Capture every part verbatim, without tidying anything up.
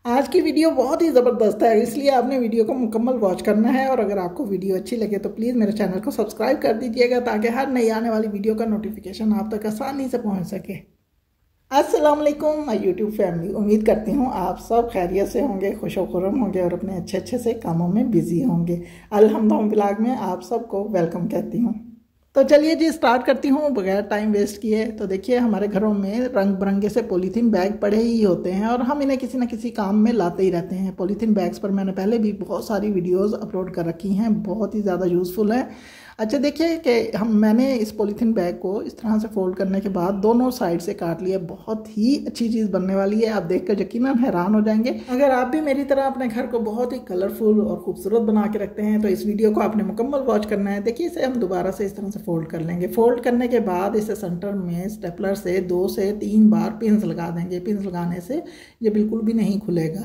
आज की वीडियो बहुत ही ज़बरदस्त है, इसलिए आपने वीडियो को मुकम्मल वॉच करना है। और अगर आपको वीडियो अच्छी लगे तो प्लीज़ मेरे चैनल को सब्सक्राइब कर दीजिएगा ताकि हर नई आने वाली वीडियो का नोटिफिकेशन आप तक आसानी से पहुंच सके। अस्सलाम वालेकुम माय यूट्यूब फैमिली, उम्मीद करती हूँ आप सब खैरियत से होंगे, खुशो खुर्रम होंगे और अपने अच्छे अच्छे से कामों में बिजी होंगे। अल्हम्दुलिल्लाह ब्लॉग में आप सबको वेलकम कहती हूँ। तो चलिए जी स्टार्ट करती हूँ बगैर टाइम वेस्ट किए। तो देखिए हमारे घरों में रंग बिरंगे से पॉलीथीन बैग पड़े ही होते हैं और हम इन्हें किसी न किसी काम में लाते ही रहते हैं। पॉलीथीन बैग्स पर मैंने पहले भी बहुत सारी वीडियोस अपलोड कर रखी हैं, बहुत ही ज़्यादा यूज़फुल है। अच्छा देखिए कि हम मैंने इस पॉलीथीन बैग को इस तरह से फोल्ड करने के बाद दोनों साइड से काट लिया। बहुत ही अच्छी चीज़ बनने वाली है, आप देखकर यकीनन हैरान हो जाएंगे। अगर आप भी मेरी तरह अपने घर को बहुत ही कलरफुल और खूबसूरत बना के रखते हैं तो इस वीडियो को आपने मुकम्मल वॉच करना है। देखिए इसे हम दोबारा से इस तरह से फोल्ड कर लेंगे। फोल्ड करने के बाद इसे सेंटर में स्टेपलर से दो से तीन बार पिन्स लगा देंगे। पिन्स लगाने से ये बिल्कुल भी नहीं खुलेगा।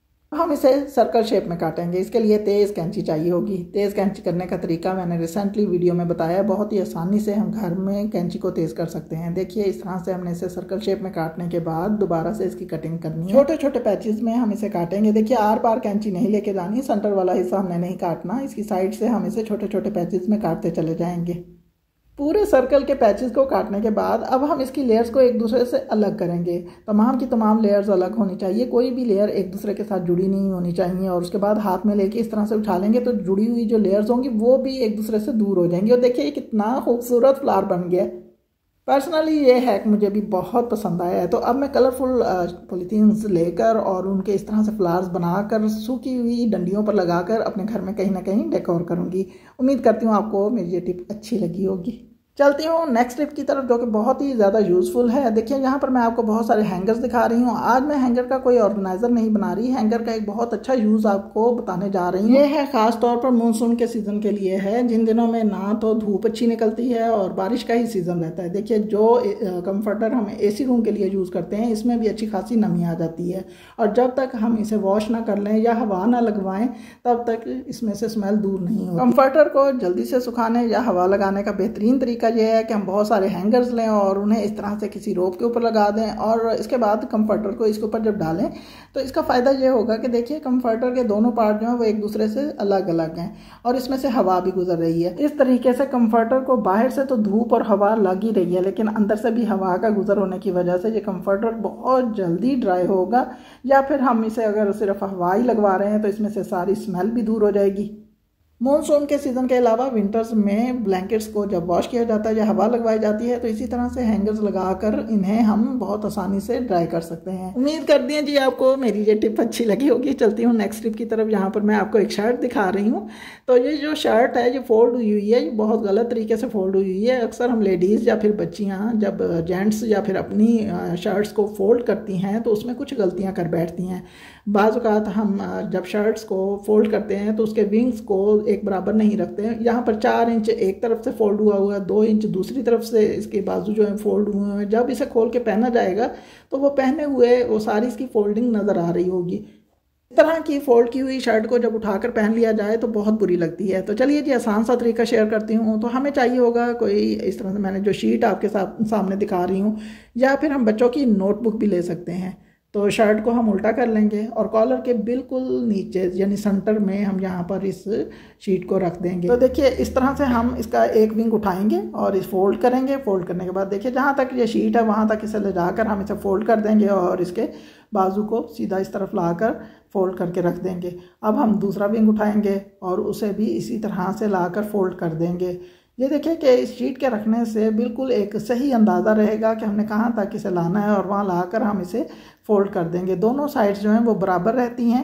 हम इसे सर्कल शेप में काटेंगे। इसके लिए तेज़ कैंची चाहिए होगी। तेज़ कैंची करने का तरीका मैंने रिसेंटली वीडियो में बताया। बहुत ही आसानी से हम घर में कैंची को तेज़ कर सकते हैं। देखिए इस तरह से हमने इसे सर्कल शेप में काटने के बाद दोबारा से इसकी कटिंग करनी है। छोटे छोटे पैचेस में हम इसे काटेंगे। देखिए आर पार कैंची नहीं लेके जानी, सेंटर वाला हिस्सा हमने नहीं काटना। इसकी साइड से हम इसे छोटे छोटे पैचेस में काटते चले जाएंगे। पूरे सर्कल के पैचेस को काटने के बाद अब हम इसकी लेयर्स को एक दूसरे से अलग करेंगे। तमाम की तमाम लेयर्स अलग होनी चाहिए, कोई भी लेयर एक दूसरे के साथ जुड़ी नहीं होनी चाहिए। और उसके बाद हाथ में लेके इस तरह से उठा लेंगे तो जुड़ी हुई जो लेयर्स होंगी वो भी एक दूसरे से दूर हो जाएंगी। और देखिए कितना खूबसूरत फ्लावर बन गया। पर्सनली ये हैक मुझे भी बहुत पसंद आया है। तो अब मैं कलरफुल पॉलीथीन्स लेकर और उनके इस तरह से फ्लावर्स बनाकर सूखी हुई डंडियों पर लगाकर अपने घर में कहीं ना कहीं डेकोर करूँगी। उम्मीद करती हूँ आपको मेरी ये टिप अच्छी लगी होगी। चलती हूँ नेक्स्ट टिप की तरफ जो कि बहुत ही ज़्यादा यूज़फुल है। देखिए यहाँ पर मैं आपको बहुत सारे हैंगर्स दिखा रही हूँ। आज मैं हैंगर का कोई ऑर्गेनाइजर नहीं बना रही, हैंगर का एक बहुत अच्छा यूज़ आपको बताने जा रही हूँ। ये है ख़ास तौर पर मानसून के सीज़न के लिए है, जिन दिनों में ना तो धूप अच्छी निकलती है और बारिश का ही सीज़न रहता है। देखिए जो कंफर्टर हम एसी रूम के लिए यूज़ करते हैं इसमें भी अच्छी खासी नमी आ जाती है और जब तक हम इसे वॉश ना कर लें या हवा ना लगवाएं तब तक इसमें से स्मेल दूर नहीं होती। कंफर्टर को जल्दी से सुखाने या हवा लगाने का बेहतरीन तरीका यह है कि हम बहुत सारे हैंगर्स लें और उन्हें इस तरह से किसी रोप के ऊपर लगा दें और इसके बाद कंफर्टर को इसके ऊपर जब डालें तो इसका फ़ायदा ये होगा कि देखिए कंफर्टर के दोनों पार्ट जो हैं वो एक दूसरे से अलग अलग हैं और इसमें से हवा भी गुजर रही है। इस तरीके से कंफर्टर को बाहर से तो धूप और हवा लग ही रही है लेकिन अंदर से भी हवा का गुजर होने की वजह से ये कंफर्टर बहुत जल्दी ड्राई होगा। या फिर हम इसे अगर सिर्फ हवा ही लगवा रहे हैं तो इसमें से सारी स्मेल भी दूर हो जाएगी। मॉनसून के सीज़न के अलावा विंटर्स में ब्लैंकेट्स को जब वॉश किया जाता है या हवा लगवाई जाती है तो इसी तरह से हैंगर्स लगाकर इन्हें हम बहुत आसानी से ड्राई कर सकते हैं। उम्मीद करती हैं जी आपको मेरी ये टिप अच्छी लगी होगी। चलती हूँ नेक्स्ट टिप की तरफ। यहाँ पर मैं आपको एक शर्ट दिखा रही हूँ। तो ये जो शर्ट है ये फोल्ड हुई हुई है, ये बहुत गलत तरीके से फोल्ड हुई हुई है। अक्सर हम लेडीज़ या फिर बच्चियाँ जब जेंट्स या फिर अपनी शर्ट्स को फोल्ड करती हैं तो उसमें कुछ गलतियाँ कर बैठती हैं। बाज़ औक़ात हम जब शर्ट्स को फोल्ड करते हैं तो उसके विंग्स को एक बराबर नहीं रखते हैं। यहाँ पर चार इंच एक तरफ से फोल्ड हुआ हुआ है, दो इंच दूसरी तरफ से इसके बाजू जो है फोल्ड हुए हैं। जब इसे खोल के पहना जाएगा तो वो पहने हुए वो सारी इसकी फोल्डिंग नज़र आ रही होगी। इस तरह की फोल्ड की हुई शर्ट को जब उठाकर पहन लिया जाए तो बहुत बुरी लगती है। तो चलिए जी आसान सा तरीका शेयर करती हूँ। तो हमें चाहिए होगा कोई इस तरह से मैंने जो शीट आपके साथ सामने दिखा रही हूँ या फिर हम बच्चों की नोटबुक भी ले सकते हैं। तो शर्ट को हम उल्टा कर लेंगे और कॉलर के बिल्कुल नीचे यानी सेंटर में हम यहाँ पर इस शीट को रख देंगे। तो देखिए इस तरह से हम इसका एक विंग उठाएंगे और इस फोल्ड करेंगे। फोल्ड करने के बाद देखिए जहाँ तक ये शीट है वहाँ तक इसे ले जाकर हम इसे फोल्ड कर देंगे और इसके बाजू को सीधा इस तरफ लाकर फोल्ड करके रख देंगे। अब हम दूसरा विंग उठाएंगे और उसे भी इसी तरह से लाकर फोल्ड कर देंगे। ये देखिए कि इस शीट के रखने से बिल्कुल एक सही अंदाज़ा रहेगा कि हमने कहाँ तक इसे लाना है और वहाँ लाकर हम इसे फोल्ड कर देंगे। दोनों साइड्स जो हैं वो बराबर रहती हैं।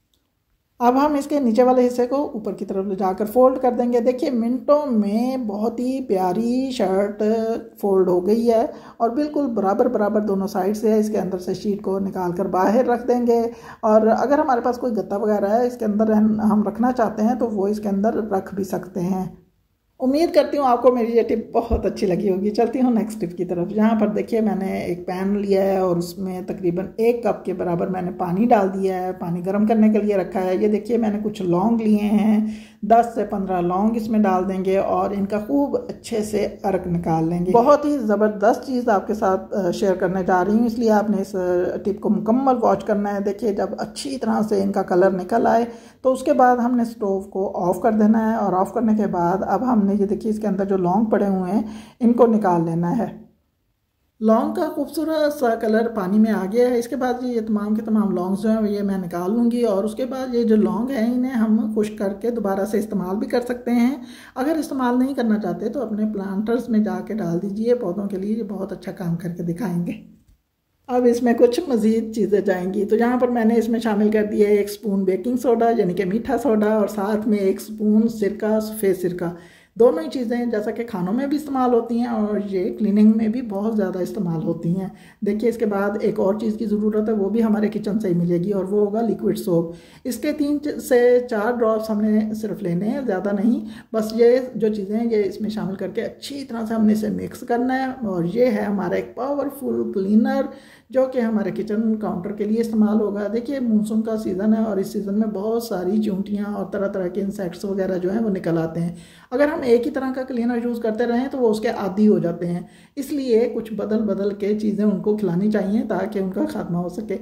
अब हम इसके नीचे वाले हिस्से को ऊपर की तरफ ले जाकर फोल्ड कर देंगे। देखिए मिनटों में बहुत ही प्यारी शर्ट फोल्ड हो गई है और बिल्कुल बराबर बराबर दोनों साइड से है। इसके अंदर से शीट को निकाल कर बाहर रख देंगे और अगर हमारे पास कोई गत्ता वगैरह है इसके अंदर हम रखना चाहते हैं तो वो इसके अंदर रख भी सकते हैं। उम्मीद करती हूँ आपको मेरी ये टिप बहुत अच्छी लगी होगी। चलती हूँ नेक्स्ट टिप की तरफ। यहाँ पर देखिए मैंने एक पैन लिया है और उसमें तकरीबन एक कप के बराबर मैंने पानी डाल दिया है। पानी गर्म करने के लिए रखा है। ये देखिए मैंने कुछ लौंग लिए हैं, दस से पंद्रह लौंग इसमें डाल देंगे और इनका खूब अच्छे से अर्क निकाल लेंगे। बहुत ही ज़बरदस्त चीज़ आपके साथ शेयर करने जा रही हूँ, इसलिए आपने इस टिप को मुकम्मल वॉच करना है। देखिए जब अच्छी तरह से इनका कलर निकल आए तो उसके बाद हमने स्टोव को ऑफ़ कर देना है और ऑफ़ करने के बाद अब हमने ये देखिए इसके अंदर जो लौंग पड़े हुए हैं इनको निकाल लेना है। लौंग का खूबसूरत सा कलर पानी में आ गया है। इसके बाद ये तमाम के तमाम लौंग्स जो हैं ये मैं निकाल लूँगी और उसके बाद ये जो लौंग हैं इन्हें हम खुश्क करके दोबारा से इस्तेमाल भी कर सकते हैं। अगर इस्तेमाल नहीं करना चाहते तो अपने प्लांटर्स में जाके डाल दीजिए, पौधों के लिए ये बहुत अच्छा काम करके दिखाएंगे। अब इसमें कुछ मज़ीद चीज़ें जाएंगी। तो यहाँ पर मैंने इसमें शामिल कर दिया है एक स्पून बेकिंग सोडा यानी कि मीठा सोडा और साथ में एक स्पून सिरका, सफ़ेद सिरका। दोनों ही चीज़ें जैसा कि खानों में भी इस्तेमाल होती हैं और ये क्लीनिंग में भी बहुत ज़्यादा इस्तेमाल होती हैं। देखिए इसके बाद एक और चीज़ की ज़रूरत है, वो भी हमारे किचन से ही मिलेगी और वो होगा लिक्विड सोप। इसके तीन से चार ड्रॉप्स हमने सिर्फ लेने हैं, ज़्यादा नहीं। बस ये जो चीज़ें हैं ये इसमें शामिल करके अच्छी तरह से हमने इसे मिक्स करना है और ये है हमारा एक पावरफुल क्लीनर जो कि हमारे किचन काउंटर के लिए इस्तेमाल होगा। देखिए मानसून का सीज़न है और इस सीज़न में बहुत सारी चूंटियाँ और तरह तरह के इंसेक्ट्स वगैरह जो हैं वो निकल आते हैं। अगर हम एक ही तरह का क्लीनर यूज़ करते रहें तो वो उसके आदी हो जाते हैं, इसलिए कुछ बदल बदल के चीज़ें उनको खिलानी चाहिए ताकि उनका खात्मा हो सके।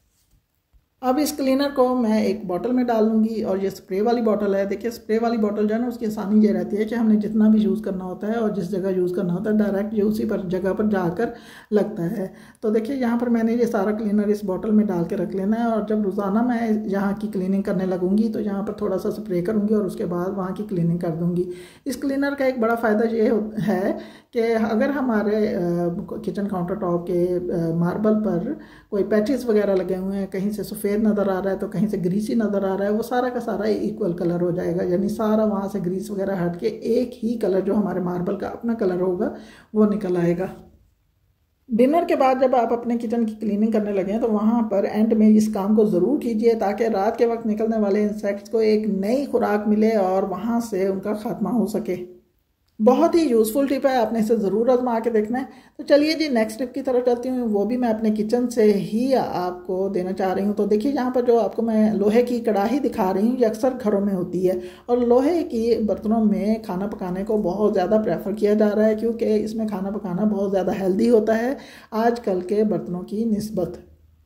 अब इस क्लीनर को मैं एक बोतल में डाल लूँगी और ये स्प्रे वाली बोतल है। देखिए स्प्रे वाली बोतल जो है ना उसकी आसानी ये रहती है कि हमने जितना भी यूज़ करना होता है और जिस जगह यूज़ करना होता है डायरेक्ट ये उसी पर जगह पर जाकर लगता है। तो देखिए यहाँ पर मैंने ये सारा क्लीनर इस बोतल में डाल के रख लेना है और जब रोज़ाना मैं यहाँ की क्लीनिंग करने लगूँगी तो यहाँ पर थोड़ा सा स्प्रे करूँगी और उसके बाद वहाँ की क्लीनिंग कर दूँगी। इस क्लीनर का एक बड़ा फ़ायदा ये है कि अगर हमारे किचन काउंटर टॉप के मार्बल पर कोई पैचेस वगैरह लगे हुए हैं, कहीं से सफ़ेद नज़र आ रहा है तो कहीं से ग्रीसी नज़र आ रहा है, वो सारा का सारा इक्वल कलर हो जाएगा। यानी सारा वहाँ से ग्रीस वगैरह हट के एक ही कलर जो हमारे मार्बल का अपना कलर होगा वो निकल आएगा। डिनर के बाद जब आप अपने किचन की क्लीनिंग करने लगे तो वहाँ पर एंड में इस काम को ज़रूर कीजिए ताकि रात के वक्त निकलने वाले इंसेक्ट्स को एक नई खुराक मिले और वहाँ से उनका खात्मा हो सके। बहुत ही यूज़फुल टिप है, आपने इसे ज़रूर आजमा के देखना है। तो चलिए जी नेक्स्ट टिप की तरफ चलती हूँ, वो भी मैं अपने किचन से ही आपको देना चाह रही हूँ। तो देखिए यहाँ पर जो आपको मैं लोहे की कढ़ाई दिखा रही हूँ ये अक्सर घरों में होती है और लोहे की बर्तनों में खाना पकाने को बहुत ज़्यादा प्रेफर किया जा रहा है क्योंकि इसमें खाना पकाना बहुत ज़्यादा हेल्दी होता है आजकल के बर्तनों की निस्बत।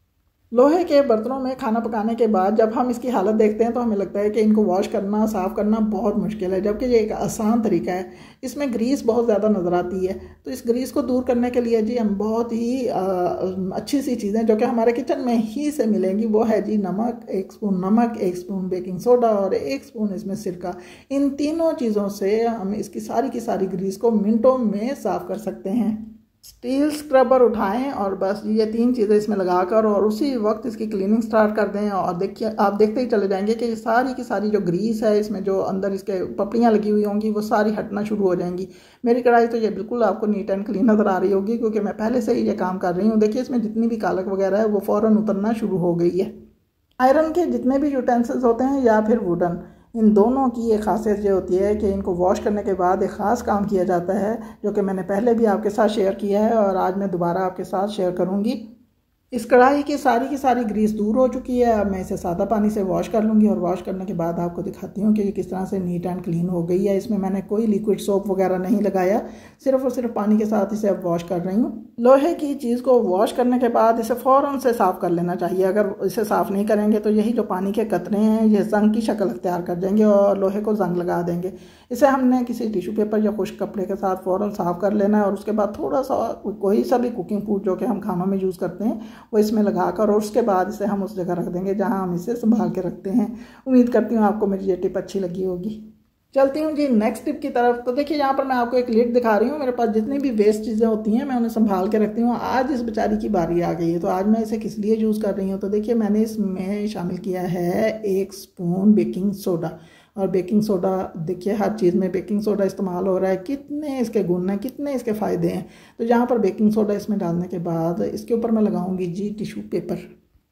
लोहे के बर्तनों में खाना पकाने के बाद जब हम इसकी हालत देखते हैं तो हमें लगता है कि इनको वॉश करना, साफ़ करना बहुत मुश्किल है, जबकि ये एक आसान तरीका है। इसमें ग्रीस बहुत ज़्यादा नज़र आती है, तो इस ग्रीस को दूर करने के लिए जी हम बहुत ही आ, अच्छी सी चीज़ें जो कि हमारे किचन में ही से मिलेंगी वो है जी नमक, एक स्पून नमक, एक स्पून बेकिंग सोडा और एक स्पून इसमें सिरका। इन तीनों चीज़ों से हम इसकी सारी की सारी ग्रीस को मिनटों में साफ़ कर सकते हैं। स्टील स्क्रबर उठाएं और बस ये तीन चीज़ें इसमें लगाकर और उसी वक्त इसकी क्लीनिंग स्टार्ट कर दें और देखिए आप देखते ही चले जाएंगे कि ये सारी की सारी जो ग्रीस है इसमें जो अंदर इसके पपड़ियाँ लगी हुई होंगी वो सारी हटना शुरू हो जाएंगी। मेरी कढ़ाई तो ये बिल्कुल आपको नीट एंड क्लीन नज़र आ रही होगी क्योंकि मैं पहले से ही ये काम कर रही हूँ। देखिए इसमें जितनी भी कालक वगैरह है वो फ़ौरन उतरना शुरू हो गई है। आयरन के जितने भी यूटेंसिल्स होते हैं या फिर वुडन, इन दोनों की एक खासियत ये होती है कि इनको वॉश करने के बाद एक ख़ास काम किया जाता है जो कि मैंने पहले भी आपके साथ शेयर किया है और आज मैं दोबारा आपके साथ शेयर करूँगी। इस कढ़ाई की सारी की सारी ग्रीस दूर हो चुकी है। अब मैं इसे सादा पानी से वॉश कर लूँगी और वॉश करने के बाद आपको दिखाती हूँ कि ये किस तरह से नीट एंड क्लीन हो गई है। इसमें मैंने कोई लिक्विड सोप वगैरह नहीं लगाया, सिर्फ और सिर्फ पानी के साथ इसे अब वॉश कर रही हूँ। लोहे की चीज़ को वॉश करने के बाद इसे फ़ौरन से साफ़ कर लेना चाहिए। अगर इसे साफ़ नहीं करेंगे तो यही जो पानी के कतरे हैं ये जंग की शक्ल अख्तियार कर जाएंगे और लोहे को जंग लगा देंगे। इसे हमने किसी टिश्यू पेपर या खुश्क कपड़े के साथ फ़ौरन साफ़ कर लेना है और उसके बाद थोड़ा सा कोई सा भी कुकिंग फूड जो कि हम खानों में यूज़ करते हैं वो इसमें लगा और उसके बाद इसे हम उस जगह रख देंगे जहां हम इसे संभाल के रखते हैं। उम्मीद करती हूँ आपको मेरी ये टिप अच्छी लगी होगी। चलती हूँ जी नेक्स्ट टिप की तरफ। तो देखिए यहाँ पर मैं आपको एक लिड दिखा रही हूँ। मेरे पास जितनी भी वेस्ट चीज़ें होती हैं मैं उन्हें संभाल के रखती हूँ। आज इस बेचारी की बारी आ गई है तो आज मैं इसे किस लिए यूज़ कर रही हूँ। तो देखिए मैंने इसमें शामिल किया है एक स्पून बेकिंग सोडा और बेकिंग सोडा देखिए हर चीज़ में बेकिंग सोडा इस्तेमाल हो रहा है। कितने इसके गुण हैं, कितने इसके फ़ायदे हैं। तो यहाँ पर बेकिंग सोडा इसमें डालने के बाद इसके ऊपर मैं लगाऊंगी जी टिश्यू पेपर।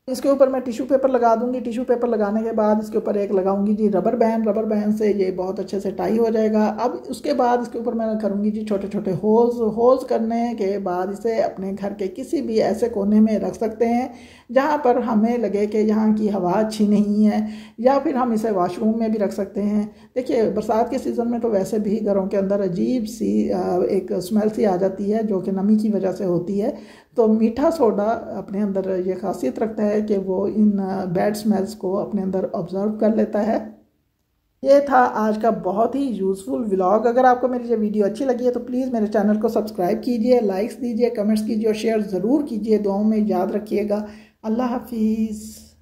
इसके ऊपर मैं टिश्यू पेपर लगा दूंगी। टिश्यू पेपर लगाने के बाद इसके ऊपर एक लगाऊंगी जी रबर बैंड। रबर बैंड से ये बहुत अच्छे से टाई हो जाएगा। अब उसके बाद इसके ऊपर मैं करूंगी जी छोटे छोटे होल्स। होल्स करने के बाद इसे अपने घर के किसी भी ऐसे कोने में रख सकते हैं जहाँ पर हमें लगे कि यहाँ की हवा अच्छी नहीं है, या फिर हम इसे वॉशरूम में भी रख सकते हैं। देखिए बरसात के सीज़न में तो वैसे भी घरों के अंदर अजीब सी एक स्मेल सी आ जाती है जो कि नमी की वजह से होती है। तो मीठा सोडा अपने अंदर ये खासियत रखता है कि वो इन बैड स्मेल्स को अपने अंदर ऑब्जर्व कर लेता है। ये था आज का बहुत ही यूज़फुल व्लॉग। अगर आपको मेरी ये वीडियो अच्छी लगी है तो प्लीज़ मेरे चैनल को सब्सक्राइब कीजिए, लाइक्स दीजिए, कमेंट्स कीजिए और शेयर ज़रूर कीजिए। दुआओं में याद रखिएगा। अल्लाह हाफिज़।